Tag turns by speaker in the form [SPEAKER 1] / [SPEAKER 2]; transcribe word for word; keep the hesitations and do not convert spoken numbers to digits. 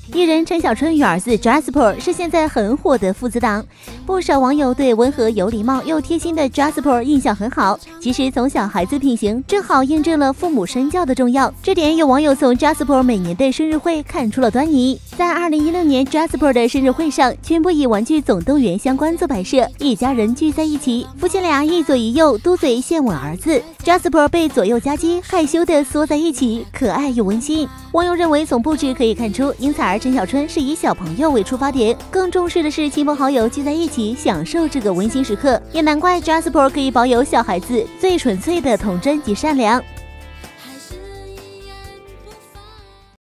[SPEAKER 1] 艺人陈小春与儿子 Jasper 是现在很火的父子档，不少网友对温和有礼貌又贴心的 Jasper 印象很好。其实从小孩子品行正好印证了父母身教的重要，这点有网友从 Jasper 每年的生日会看出了端倪。在二零一六年 Jasper 的生日会上，全部以玩具总动员相关做摆设，一家人聚在一起，夫妻俩一左一右嘟嘴献吻儿子。Jasper 被左右夹击，害羞的缩在一起，可爱又温馨。网友认为从布置可以看出，因此而陈小春是以小朋友为出发点，更重视的是亲朋好友聚在一起享受这个温馨时刻。也难怪 Jasper 可以保有小孩子最纯粹的童真及善良。